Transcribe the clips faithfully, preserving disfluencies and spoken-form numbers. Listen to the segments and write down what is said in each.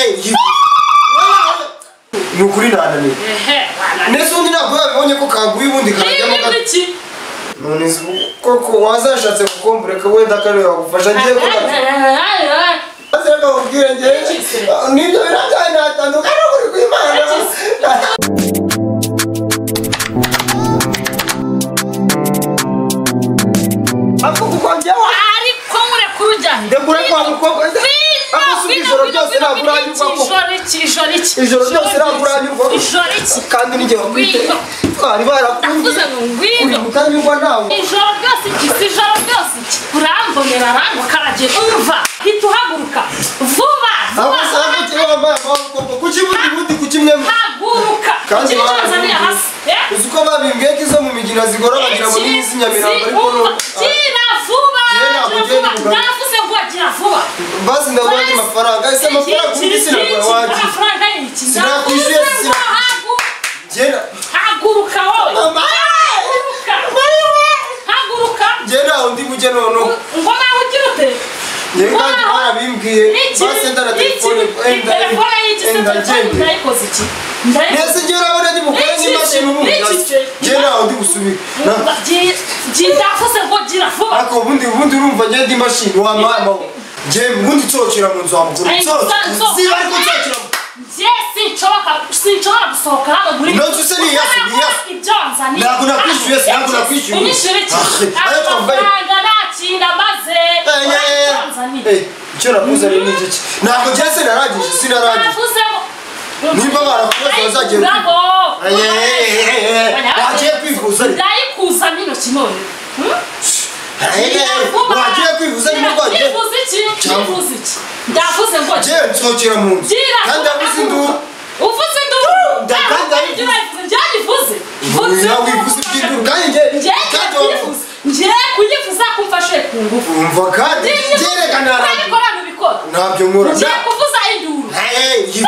nukuri nanani ehe nese undi ntabwo yabibonye ko kaguye ubundi kajyamo iki none koko wazashatse kukombura ka wenda kare wagufasha ngiye ko azeka ubwire ngiye nibyo birajyanye natandukana kuri kwimana ako kukwambia ariko mure kurujya ndekure kwa mukobwa ijoro ryose naguranyurwa ko ijoro iki ijoro ryose naguranyurwa ijoro iki kandi nige bakwite twari barakuvuze ngo ngwino mutanyurwa nawe ijoro ryose iki ijoro ryose iki urambonera rango karaje umva hituhaguruka vuba vuba sabe kiba mama mama kuchibuti buti kuchimwe haguruka kandi bazaniya hasi uzuko babimbwiye kizo mu migina zigora bagira ngo n'isi nyamiramba ariko no gira vuba ndavuze ngo gira vuba basi ndabona amafaranga ese amafaranga kundisi nagura waje amafaranga y'iki sinakwishyuye sina gera haguruka wowe haguruka haguruka gera undi buje nono ngo nawe ugira ute yenga ndara bimbwiye basi ndara telefone enda telefone y'iki enda genda ndayikoze iki nese gera abona ndi mukora n'imashini ubu gera undi gusubika ndavuze ngo gira vuba ako ubundi ubundi urumva ngende imashini wa mama je ubundi cyokira mu nzu amukuru cyokira ziba ariko cyokira Jesse choka sinchora gusohoka hano muri no tuse ni yasi ni yasi ibyonza ni ntabwo nakwishyuye ntabwo nakwishyuye unishyure iki amafaranga nakinda maze eh icyo nakuze ni iki ntabwo Jesse naragije sinaragije nimba barakubaza bazagiye wagiye kwivuza ndayikuza nino kinone wagiye kwivuza ni murwaye kwivuza iki kwivuza iki ndavuze ngo je nzokira mu nzu kandi avuze induru uvuze induru ndakanda byayivuze vuze wivuze induru kandi je kandi nje kuyivuza kumfashe ku ngufu umva kandi jerekana ariko nabikora ntabyo nkora nje kuvuza induru hey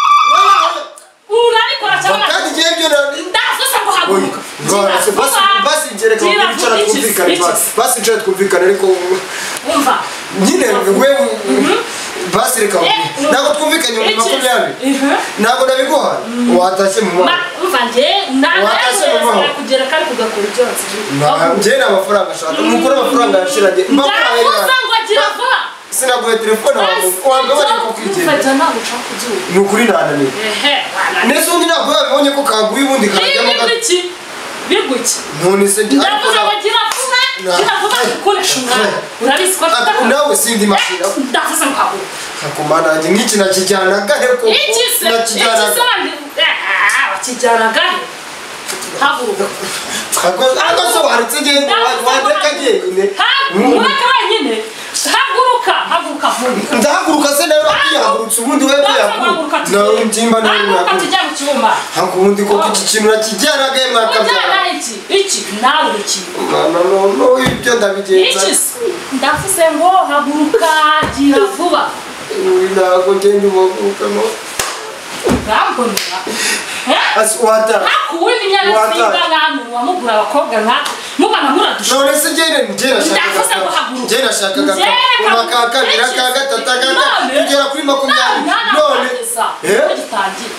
urarikora cyane kandi je byo ndavuze ngo haguruka basi basi jereka bicara twumvikana basi basi nje twumvikana ariko umva nyine wewe basi reka ntabwo twumvikanye mu makumyabiri ntabwo nabiguha watashye mu mwana umva nje ntabwo kugera kandi kugakora byose nje n'amafaranga ashaka umukuru amafaranga yashiranye ndavuze ngo gira vuba sinaguhe telefone wanga bari kukwigenza fata ntabwo ushaka kubyuka ni ukuri nananiwe nese undi ntabwo yabibonye ko kaguye ubundi kajyamo iki biguki none se ndavuze ngo gira vuba gira vuba ukoresha umwana urabizi ko afite nawe sindi mashira ndavuze ngo haguruka akomana nje ngiki nakijyanaga heko nakijyanaga wakijyanaga haguruka ako so warutse genda wadeka gende haguruka wenyine haguruka haguruka vuba ndahaguruka se nawe yakihagurutse ubundi wewe yaguruka nawe mjimba nawe haguruka tujya mu cyumba hakubundi ko iki kintu nakijyanaga mwakabyara iki iki nawe iki mama no no ibyo ndabigenza iki ndavuze ngo haguruka gira vuba ntabwo ngende ubaguruka no urambonera asi wata hakuwini nyarusinga namu wamugura abakobwa nka mubana muradusha none se ngende ngenda shaka ngenda shaka gaka umakaka biraka gatata gaka kugera kuri makumyabiri none eh gitangira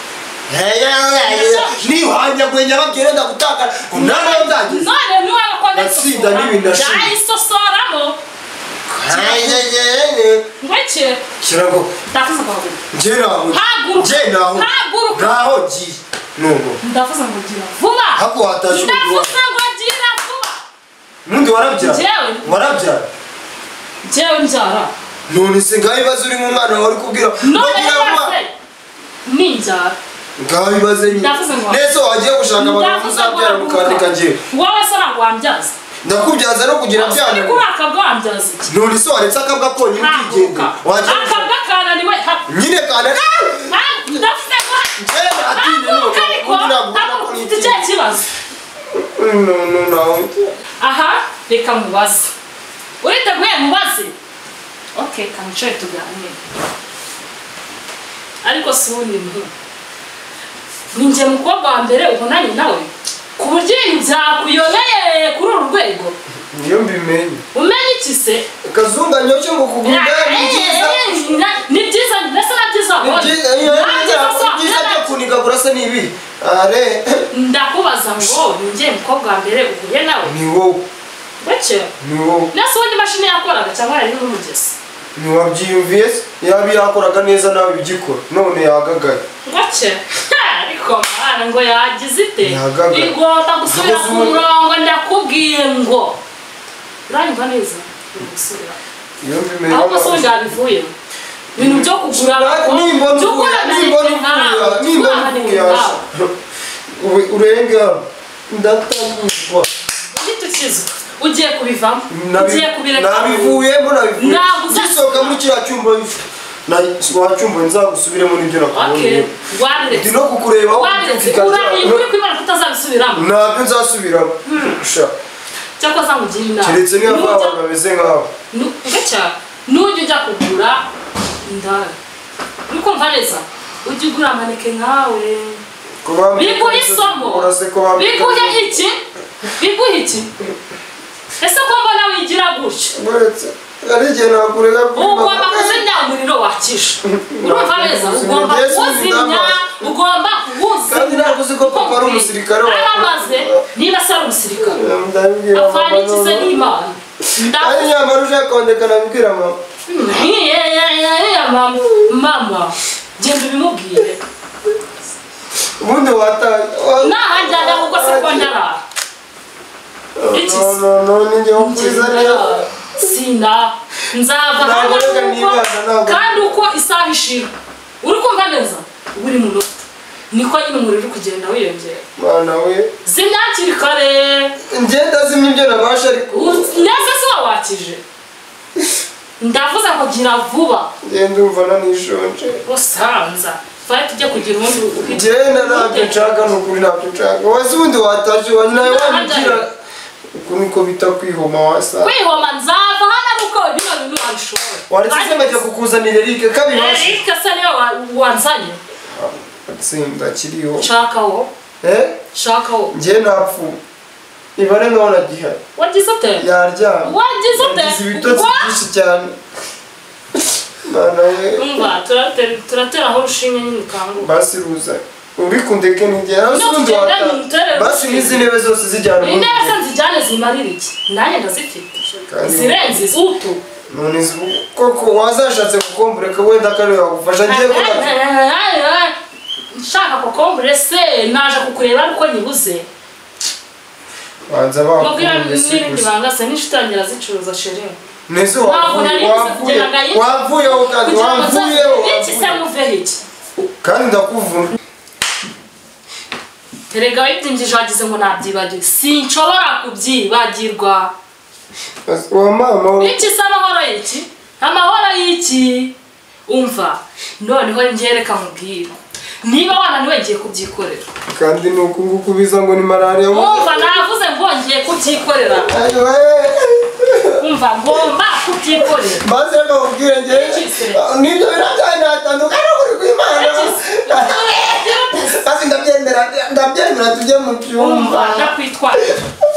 heya ni wanya gwenya bagere ndagutaka unana ndagize none ni wanga kwa ndasinda n'ibindi ndashinga ndayisosoramo ayayeye ngweke kirago ndafuza kwa ngera aho haguruka ngena aho haguruka naho gi nuno ndafuza ngo gira vuba hako watashu ndafuza ngo gira vuba mundi warabyara jewe warabyara jewe njara none se ngaho ibibazo uri mu mwana wawe kubwira none ninjara ngaho ibibazo nyine nese wagiye gushaka abantu uzabyara mukandika ngewe wowe se ntabwo wambyaza ndakubyaza no kugira byana ariko akabwa wambyaza iki none se waretse akabwa konyine ukigenda wagiye akabwa kananiwe nyine kananiwe ndavuze ngo njyewe atinde none ntabwo ufite icyo kibazo no no no aha reka mubaze uriteguye mubaze okay kamucoye tuganire ariko si ubundi mbu ninjye mukobwa wa mbere ubonanye nawe ku buryo ibintu byakuyobeye kuri uru rwego niyo mbimenye umenye iki se kazunga nyoce ngo kugunda ni byiza ni byiza ndetse na byiza ni byiza ni byiza byo kuniga burasa nibi are ndakubaza ngo ninjye mukobwa mbere uhuye nawe ni wowe bacye ni wowe nase undi mashini yakoraga cyangwa yari n'umugezi ntiwabyiyumviye yabi yakoraga neza nawe bigikora none yagagaye bacye ariko mwana ngo yagize ite Yagagaye. igomba gusubira ku murongo ndakubwiye ngo uranyumva neza gusubira iyo mbimenye aho se undi yabivuye ibintu byo kugura nimbona uvuye nimbona uvuye nimbona uvuye urenga ndatanguzwa ugitukiza ugiye kubivamo ugiye kubireka nabivuyemo nabivuye Naguze- gisohoka muri kiriya cyumba na wacyumba nzagusubiremo n'ibyo nakubonye waretse ndi no kukureba waretse urahiye kuri kwimana kutazabisubiramo ntabyo nzasubiramo sha cyangwa se ngugira inama keretse niba abantu bameze nkawe gacya nujya ujya kugura indaya uri kumva neza ujya ugura amaneke nkawe biguha isomo biguha iki biguha iki ese ko mbona wigira gutyo ari igihe nakurega ugomba kuzimya umuriro wakisha urumva neza ugomba kuwuzimya ugomba kuwuzimya kandi ntabwo uzi ko papa ari umusirikare wawe aramaze niba se ari umusirikare afana ikize n'imana ari nyamara uje kondeka nabibwira mama mama genda ubimubwire ubundi wataye nahajyana kuko se ko ndarara iki no no no ninjye wakwizanira sina nzava hano kuko kandi uko isaha ishira uri kumva neza uri mu nota niko nyine umuriro uri kugenda wiyongera mwana we zimya hakiri kare ngenda zimya ibyo nabasha ariko neza se wawakije ndavuze ngo gira vuba ngenda umva nanishonje usanza fari tujye kugira ubundi ngenda ntabyo nshaka ni ukuri ntabyo nshaka wese ubundi watashye wanyu nawe wabigira uku niko bita kwihoma wasa kwihoma nzava hano ari uko bino bintu wabishoboye waretse majya kukuzanira Eric kabibasha Eric se niwe wanzanye tsinda kiriho shakaho eh shakaho ngiye napfu ibare none gihari wagize ute yaryama wagize ute yagize ibitotsi byinshi cyane mana we umva turatera turatera aho rushinye nyine kangu basi ruza ubikundeke nigera usundi wata basi nizi ntebe zose zijyana mu intebe se nzijyane zimarira iki nanjye ndazifite zirenze izutu none koko wazashatse kukombureka wenda kare wagufasha ngiye ko nshaka kokombure se naje kukureba ariko nyibuze banza mubwira bakumvise n'ibindi banga se nishitangira zicuruza sheri nese wavuye wavuyeho kandi wavuyeho iki se muveho iki kandi ndakuvuna terega wibyinjije wagize ngo nabyibagiwe sinshobora kubyibagirwa wa mama iki se amahoro y'iki amahoro y'iki umva noneho ngereka mubwira niba wananiwe ngiye kubyikorera kandi nuko nguko biza ngo ni malaria umva navuze ngo ngiye kubyikorera umva ngomba kubyikorera maze bakubwire ngiye nibyo birajyanye natandukanye kuri kwimana kandi ndabyemera ndabyemera tujye mu cyumba umva ndakwitwara